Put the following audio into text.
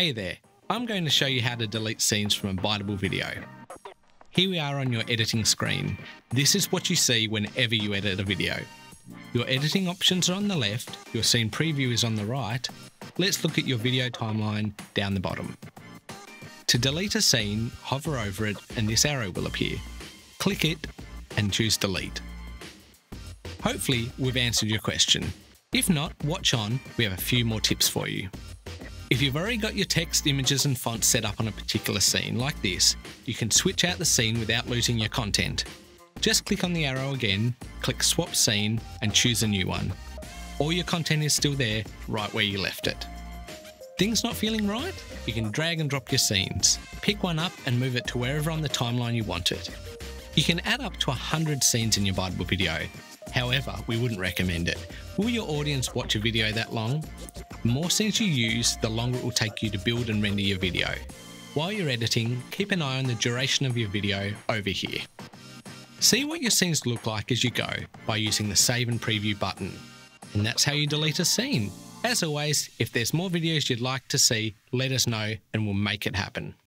Hey there, I'm going to show you how to delete scenes from a Biteable video. Here we are on your editing screen. This is what you see whenever you edit a video. Your editing options are on the left, your scene preview is on the right. Let's look at your video timeline down the bottom. To delete a scene, hover over it and this arrow will appear. Click it and choose delete. Hopefully we've answered your question. If not, watch on, we have a few more tips for you. If you've already got your text, images and fonts set up on a particular scene like this, you can switch out the scene without losing your content. Just click on the arrow again, click swap scene and choose a new one. All your content is still there, right where you left it. Things not feeling right? You can drag and drop your scenes. Pick one up and move it to wherever on the timeline you want it. You can add up to 100 scenes in your Biteable video. However, we wouldn't recommend it. Will your audience watch a video that long? The more scenes you use, the longer it will take you to build and render your video. While you're editing, keep an eye on the duration of your video over here. See what your scenes look like as you go by using the Save and Preview button. And that's how you delete a scene. As always, if there's more videos you'd like to see, let us know and we'll make it happen.